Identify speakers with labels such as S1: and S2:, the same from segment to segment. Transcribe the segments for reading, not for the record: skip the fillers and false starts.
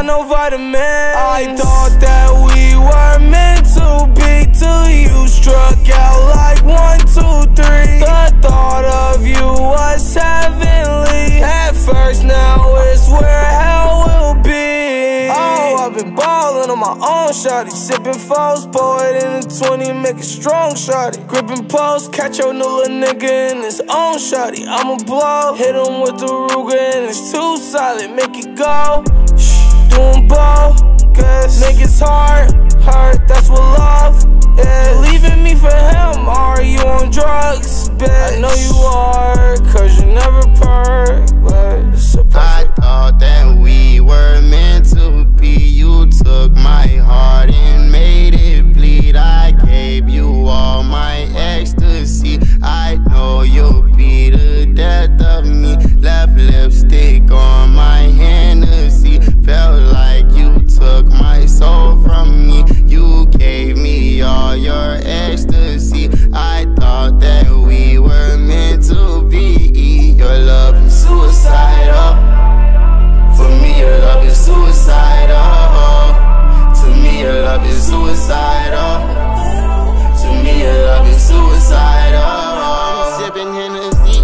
S1: no vitamins. I thought that we were meant to be till you struck out like 1, 2, 3. The thought of you was heavenly at first, now it's where hell will be. Oh, I've been ballin' on my own, shawty. Sippin' foes, pour it in the 20, make it strong, shawty. Grippin' post, catch your new little nigga in his own, shawty. I'ma blow, hit him with the Ruger and it's too solid, make it go. Doing bogus, niggas heart hurt, that's what love is. Leaving me for him, are you on drugs, bitch? I know you are, cause you never purr, but it's a
S2: I thought that we were meant to be. You took my heart and made it bleed. I gave you all my ecstasy. I know you'll be the death of me. Left lipstick on my Hennessy. Felt like you took my soul from me. You gave me all your ecstasy. I thought that we were meant to be. Your love is suicidal. For me, your love is suicidal. To me, your love is suicidal. To me, your love is suicidal. I'm sipping Hennessy.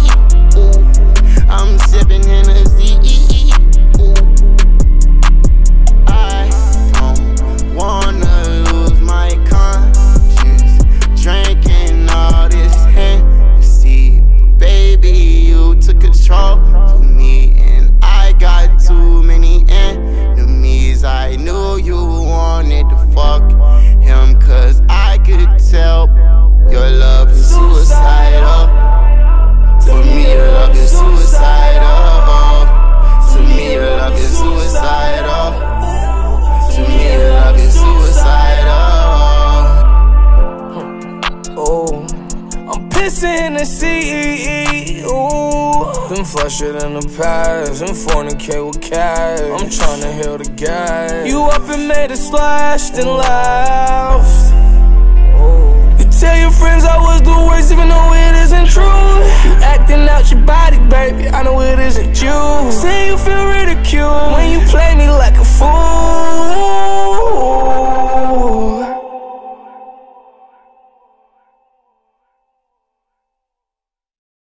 S2: I'm sipping Hennessy. I don't wanna lose my conscience drinking all this Hennessy. Baby, you took control of me, and I got too many enemies. I knew you wanted to fuck him, cause I could tell your love is suicidal. To me, your love is suicidal. To me, your love is suicidal. To me, your love is suicidal.
S1: oh, I'm pissing in the sea. Ooh, been flusher than the past and fornicate with cash. I'm tryna heal the gas. You up and made a splash, then laughed. You tell your friends I was the worst, even though it isn't true. You acting out your body, baby, I know it isn't you. Say you feel ridiculed when you play me like a fool.